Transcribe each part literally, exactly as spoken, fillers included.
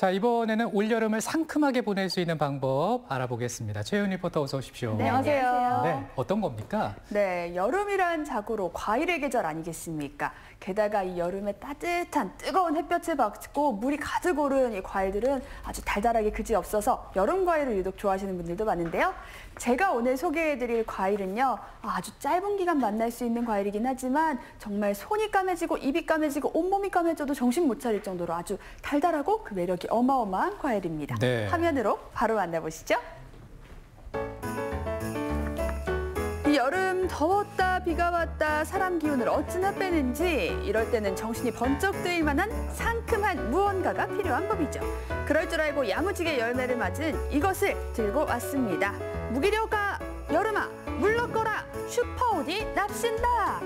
자, 이번에는 올여름을 상큼하게 보낼 수 있는 방법 알아보겠습니다. 최윤 리포터 어서 오십시오. 네, 안녕하세요. 네, 어떤 겁니까? 네, 여름이란 자고로 과일의 계절 아니겠습니까? 게다가 이 여름에 따뜻한 뜨거운 햇볕을 받고 물이 가득 오른 이 과일들은 아주 달달하게 그지없어서 여름 과일을 유독 좋아하시는 분들도 많은데요. 제가 오늘 소개해드릴 과일은요, 아주 짧은 기간 만날 수 있는 과일이긴 하지만 정말 손이 까매지고 입이 까매지고 온몸이 까매져도 정신 못 차릴 정도로 아주 달달하고 그 매력이 어마어마한 과일입니다. 네. 화면으로 바로 만나보시죠. 이 여름 더웠다 비가 왔다 사람 기운을 어찌나 빼는지 이럴 때는 정신이 번쩍 뜨일 만한 상큼한 무언가가 필요한 법이죠. 그럴 줄 알고 야무지게 열매를 맞은 이것을 들고 왔습니다. 무기력아 여름아 물러거라 슈퍼우디 납신다.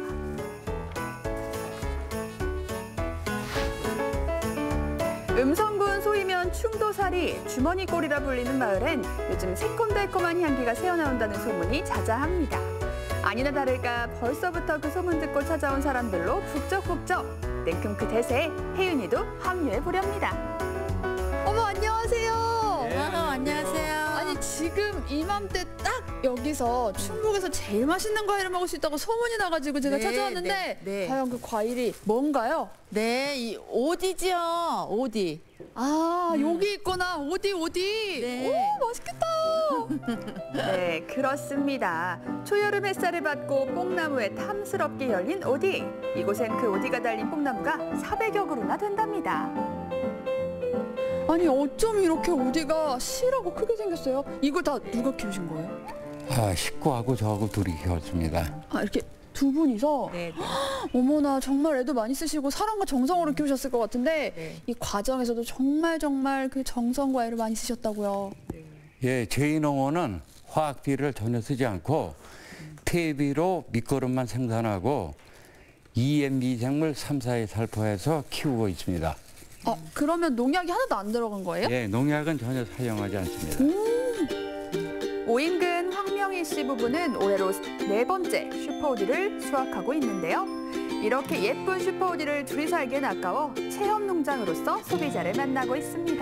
음성군 소이면 충도살이 주머니꼴이라 불리는 마을엔 요즘 새콤달콤한 향기가 새어나온다는 소문이 자자합니다. 아니나 다를까 벌써부터 그 소문 듣고 찾아온 사람들로 북적북적 냉큼 그 대세에 혜윤이도 합류해 보렵니다. 어머 안녕하세요. 네, 안녕하세요. 아니 지금 이맘때 딱 여기서 충북에서 제일 맛있는 과일을 먹을 수 있다고 소문이 나가지고 제가 네, 찾아왔는데 네, 네. 과연 그 과일이 뭔가요? 네, 이 오디지요. 오디. 아 음. 여기 있구나. 오디 오디. 네. 오 맛있겠다. 네 그렇습니다. 초여름 햇살을 받고 뽕나무에 탐스럽게 열린 오디. 이곳엔 그 오디가 달린 뽕나무가 사백여 그루나 된답니다. 아니 어쩜 이렇게 오디가 실하고 크게 생겼어요? 이거 다 누가 키우신 거예요? 아, 식구하고 저하고 둘이 키웠습니다. 아 이렇게 두 분이서? 네, 네. 어머나 정말 애도 많이 쓰시고 사랑과 정성으로 키우셨을 것 같은데 네. 이 과정에서도 정말 정말 그 정성과 애를 많이 쓰셨다고요. 예, 저희 농원은 화학비를 전혀 쓰지 않고 퇴비로 밑거름만 생산하고 이엠 미생물 삼, 사에 살포해서 키우고 있습니다. 아 그러면 농약이 하나도 안 들어간 거예요? 예, 농약은 전혀 사용하지 않습니다. 음. 오인근 황명희 씨 부부는 올해로 네 번째 슈퍼우디를 수확하고 있는데요. 이렇게 예쁜 슈퍼우디를 둘이 살기엔 아까워 체험 농장으로서 소비자를 만나고 있습니다.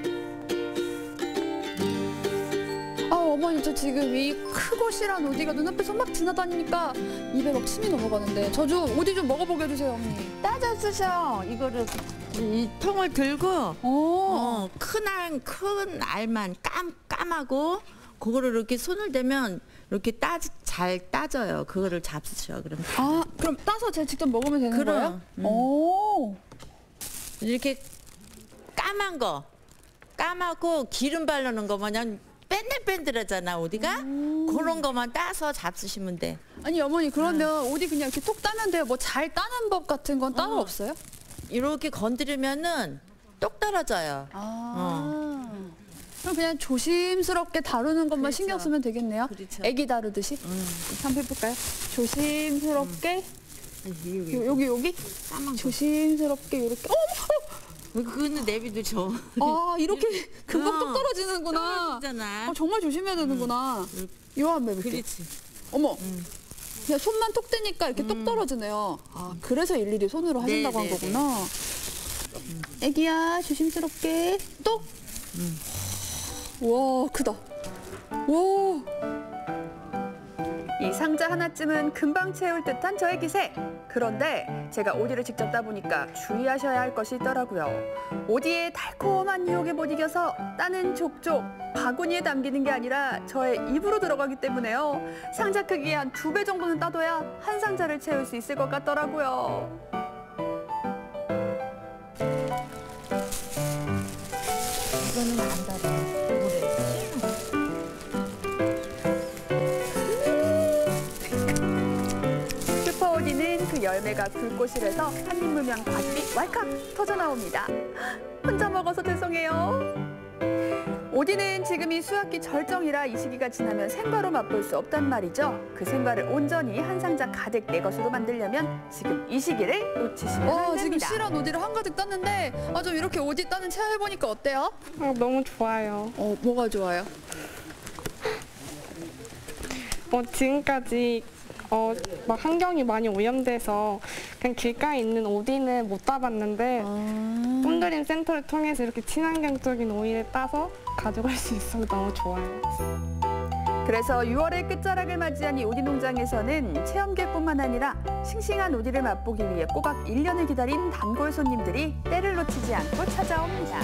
아 어머니 저 지금 이 크고 실한 오디가 눈앞에서 막 지나다니니까 입에 막 침이 넘어가는데 저 좀 오디 좀 먹어보게 해주세요 어머니. 따져주셔. 이거를 이 통을 들고 오. 어, 큰 알, 큰 알만 깜 까마고 그거를 이렇게 손을 대면 이렇게 따 잘 따져요. 그거를 잡수셔. 그럼 아 그럼 따서 제가 직접 먹으면 되는 그럼, 거예요? 음. 오. 이렇게 까만 거 까맣고 기름 바르는 거 마냥 뺀들뺀들하잖아 오디가. 음. 그런 거만 따서 잡수시면 돼. 아니 어머니 그러면 오디 그냥 이렇게 톡 따면 돼요? 뭐 잘 따는 법 같은 건 따로 어. 없어요? 이렇게 건드리면은 똑 떨어져요. 아. 그럼 그냥 조심스럽게 다루는 것만 그렇죠. 신경 쓰면 되겠네요. 그렇죠. 애기 다루듯이. 음. 한번 해볼까요? 조심스럽게. 여기, 요, 여기 여기. 까만 거. 조심스럽게 이렇게. 어, 그거는 내비도 줘. 어. 아 이렇게 금방 어. 똑 떨어지는구나. 떨어지잖아. 어, 정말 조심해야 되는구나. 음. 이거 한번 해볼게요. 그렇지. 어머. 음. 그냥 손만 톡 대니까 이렇게 똑 떨어지네요. 아 그래서 일일이 손으로 하신다고 네, 한 네, 거구나. 애기야 조심스럽게 똑. 음. 와 크다. 와. 이 상자 하나쯤은 금방 채울 듯한 저의 기세. 그런데 제가 오디를 직접 따보니까 주의하셔야 할 것이 있더라고요. 오디의 달콤한 유혹에 못 이겨서 따는 족족 바구니에 담기는 게 아니라 저의 입으로 들어가기 때문에요. 상자 크기의 한 두 배 정도는 따둬야 한 상자를 채울 수 있을 것 같더라고요. 이거는 안 달아. 슈퍼오디는 그 열매가 불꽃이라서 한 입 물면 과즙이 왈칵 터져나옵니다. 혼자 먹어서 죄송해요. 오디는 지금이 수확기 절정이라 이 시기가 지나면 생과로 맛볼 수 없단 말이죠. 그 생과를 온전히 한 상자 가득 내 것으로 만들려면 지금 이 시기를 놓치시면 안 됩니다. 지금 실한 오디를 한가득 땄는데 아, 좀 이렇게 오디 따는 체험해보니까 어때요? 어, 너무 좋아요. 어, 뭐가 좋아요? 어, 지금까지 어, 막 환경이 많이 오염돼서 그냥 길가에 있는 오디는 못 따봤는데 아... 뿜들 선크림 센터를 통해서 이렇게 친환경적인 오일을 따서 가져갈 수 있어서 너무 좋아요. 그래서 유월의 끝자락을 맞이한 이 오디 농장에서는 체험객뿐만 아니라 싱싱한 오디를 맛보기 위해 꼬박 일 년을 기다린 단골 손님들이 때를 놓치지 않고 찾아옵니다.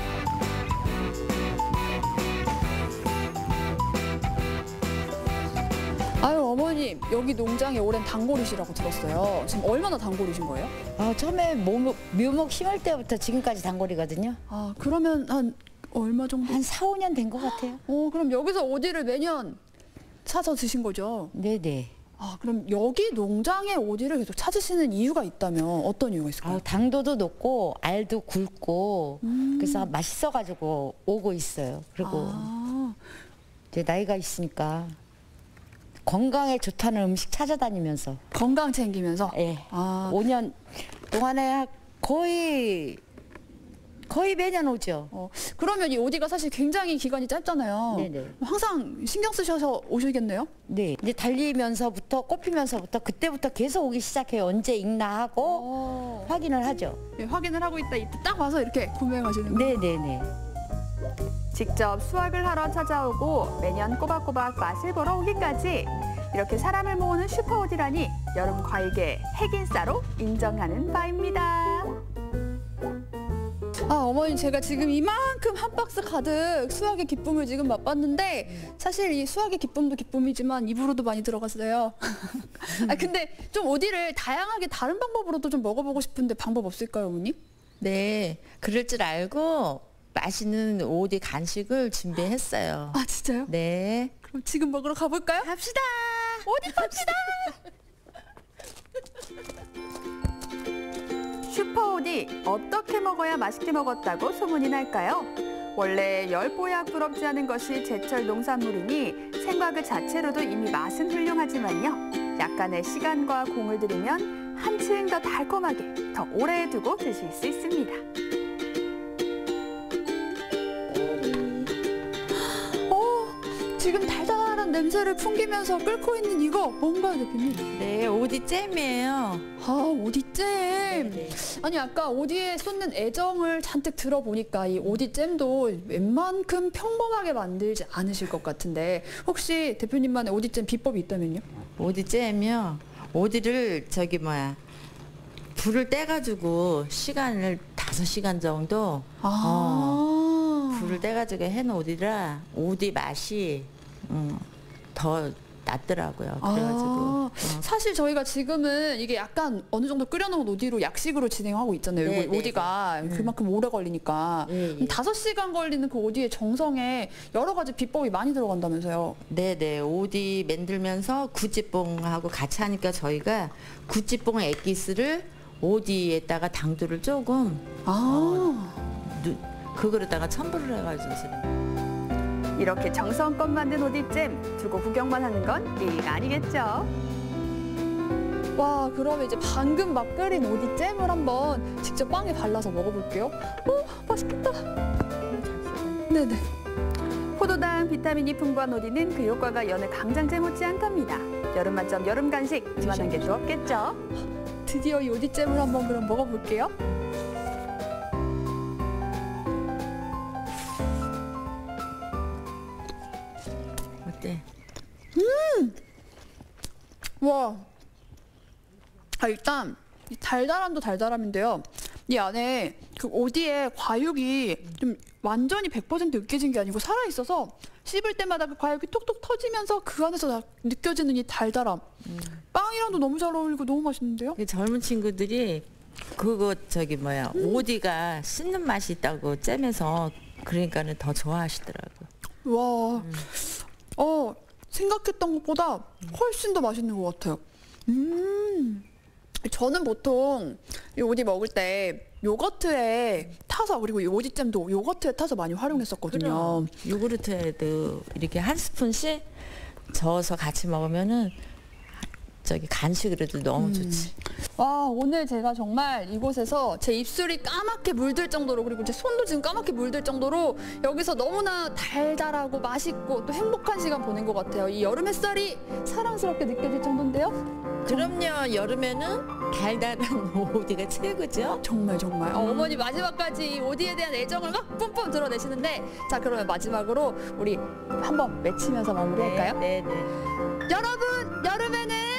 아유 어머님, 여기 농장에 오랜 단골이시라고 들었어요. 지금 얼마나 단골이신 거예요? 아, 처음에 묘목, 묘목 심을 때부터 지금까지 단골이거든요. 아 그러면 한 얼마 정도? 한 사, 오 년 된 것 같아요. 어 그럼 여기서 오디를 매년 찾아 드신 거죠? 네네. 아 그럼 여기 농장에 오디를 계속 찾으시는 이유가 있다면 어떤 이유가 있을까요? 아, 당도도 높고 알도 굵고 음. 그래서 맛있어가지고 오고 있어요. 그리고 아, 이제 나이가 있으니까 건강에 좋다는 음식 찾아다니면서 건강 챙기면서? 예. 아, 오 년 동안에 거의 거의 매년 오죠. 어, 그러면 이 오디가 사실 굉장히 기간이 짧잖아요. 네네. 항상 신경 쓰셔서 오시겠네요? 네. 이제 달리면서부터 꽃피면서부터 그때부터 계속 오기 시작해요. 언제 익나 하고 어, 확인을 하죠. 예, 확인을 하고 있다 이때 딱 와서 이렇게 구매하시는 거예요? 네네네. 직접 수확을 하러 찾아오고 매년 꼬박꼬박 맛을 보러 오기까지 이렇게 사람을 모으는 슈퍼오디라니 여름 과일계 핵인싸로 인정하는 바입니다. 아 어머니, 제가 지금 이만큼 한 박스 가득 수확의 기쁨을 지금 맛봤는데 사실 이 수확의 기쁨도 기쁨이지만 입으로도 많이 들어갔어요. 아 근데 좀 오디를 다양하게 다른 방법으로도 좀 먹어보고 싶은데 방법 없을까요, 어머니? 네, 그럴 줄 알고 맛있는 오디 간식을 준비했어요. 아 진짜요? 네. 그럼 지금 먹으러 가볼까요? 갑시다. 오디 팝시다. 슈퍼오디 어떻게 먹어야 맛있게 먹었다고 소문이 날까요? 원래 열보약 부럽지 않은 것이 제철 농산물이니 생과 그 자체로도 이미 맛은 훌륭하지만요. 약간의 시간과 공을 들이면 한층 더 달콤하게 더 오래 두고 드실 수 있습니다. 어, 지금 달달한 냄새를 풍기면서 끓고 있는 이거 뭔가요, 대표님? 네, 오디 잼이에요. 아, 오디잼. 네네. 아니 아까 오디에 쏟는 애정을 잔뜩 들어보니까 이 오디잼도 웬만큼 평범하게 만들지 않으실 것 같은데 혹시 대표님만의 오디잼 비법이 있다면요? 오디 잼이요. 오디를 저기 뭐야 불을 떼가지고 시간을 다섯 시간 정도 아, 불을 떼가지고 해놓은 오디라 오디 맛이 음, 더 낫더라고요. 그래가지고 아, 어. 사실 저희가 지금은 이게 약간 어느 정도 끓여놓은 오디로 약식으로 진행하고 있잖아요. 네, 이거 네, 오디가 네. 그만큼 오래 걸리니까. 예, 예. 다섯 시간 걸리는 그 오디의 정성에 여러 가지 비법이 많이 들어간다면서요. 네네 오디 만들면서 구찌뽕하고 같이 하니까 저희가 구찌뽕 액기스를 오디에다가 당도를 조금 아. 누, 그거로다가 첨부를 해가지고 이렇게 정성껏 만든 오디잼 두고 구경만 하는 건 예의가 아니겠죠? 와, 그러면 이제 방금 막 끓인 오디잼을 한번 직접 빵에 발라서 먹어볼게요. 오, 맛있겠다. 네네. 포도당 비타민이 풍부한 오디는 그 효과가 여느 강장제 못지않답니다. 여름 맛점 여름 간식 이만한 게 또 없겠죠? 드디어 이 오디잼을 한번 그럼 먹어볼게요. 어때? 와, 아 일단 이 달달함도 달달함인데요. 이 안에 그 오디의 과육이 좀 완전히 백 퍼센트 으깨진 게 아니고 살아 있어서 씹을 때마다 그 과육이 톡톡 터지면서 그 안에서 다 느껴지는 이 달달함. 음. 빵이랑도 너무 잘 어울리고 너무 맛있는데요. 그 젊은 친구들이 그거 저기 뭐야 오디가 씹는 맛이 있다고 잼에서 그러니까는 더 좋아하시더라고. 와, 어 생각했던 것보다 훨씬 더 맛있는 것 같아요. 음, 저는 보통 이 오디 먹을 때 요거트에 타서 그리고 이 오디잼도 요거트에 타서 많이 활용했었거든요. 그럼 요구르트에도 이렇게 한 스푼씩 저어서 같이 먹으면은 저기 간식으로도 너무 좋지. 와, 오늘 제가 정말 이곳에서 제 입술이 까맣게 물들 정도로 그리고 제 손도 지금 까맣게 물들 정도로 여기서 너무나 달달하고 맛있고 또 행복한 시간 보낸 것 같아요. 이 여름 햇살이 사랑스럽게 느껴질 정도인데요. 그럼요. 여름에는 달달한 오디가 최고죠. 정말 정말 어, 어머니 마지막까지 이 오디에 대한 애정을 막 뿜뿜 드러내시는데 자 그러면 마지막으로 우리 한번 외치면서 마무리할까요? 네, 네, 네. 여러분 여름에는